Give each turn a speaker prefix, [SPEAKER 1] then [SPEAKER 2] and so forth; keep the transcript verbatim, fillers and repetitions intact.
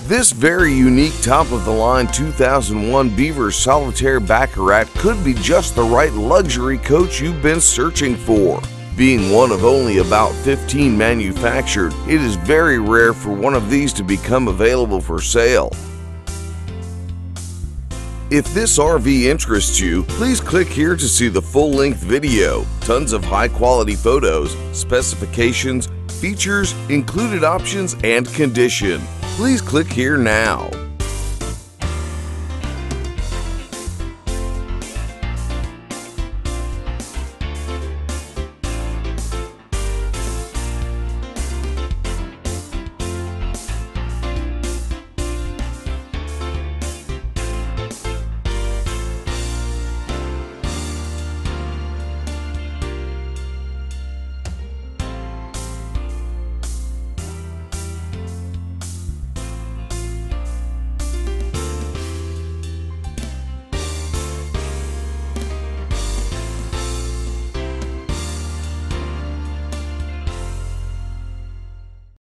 [SPEAKER 1] This very unique top-of-the-line two thousand one Beaver Solitaire Baccarat could be just the right luxury coach you've been searching for. Being one of only about fifteen manufactured, it is very rare for one of these to become available for sale. If this R V interests you, please click here to see the full-length video, tons of high-quality photos, specifications, features, included options, and condition. Please click here now.